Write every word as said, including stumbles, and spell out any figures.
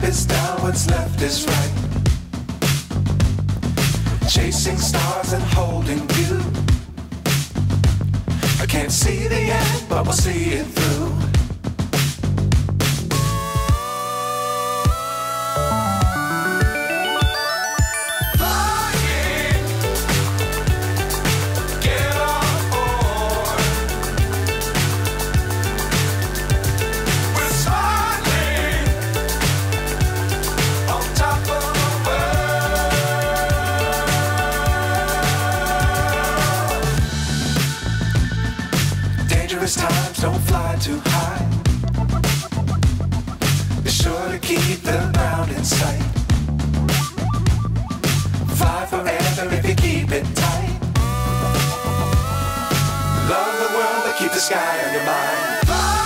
is down, what's left is right. Chasing stars and holding you. I can't see the end, but we'll see it through. Times don't fly too high. Be sure to keep the ground in sight. Fly forever if you keep it tight. Love the world but keep the sky on your mind. Fly.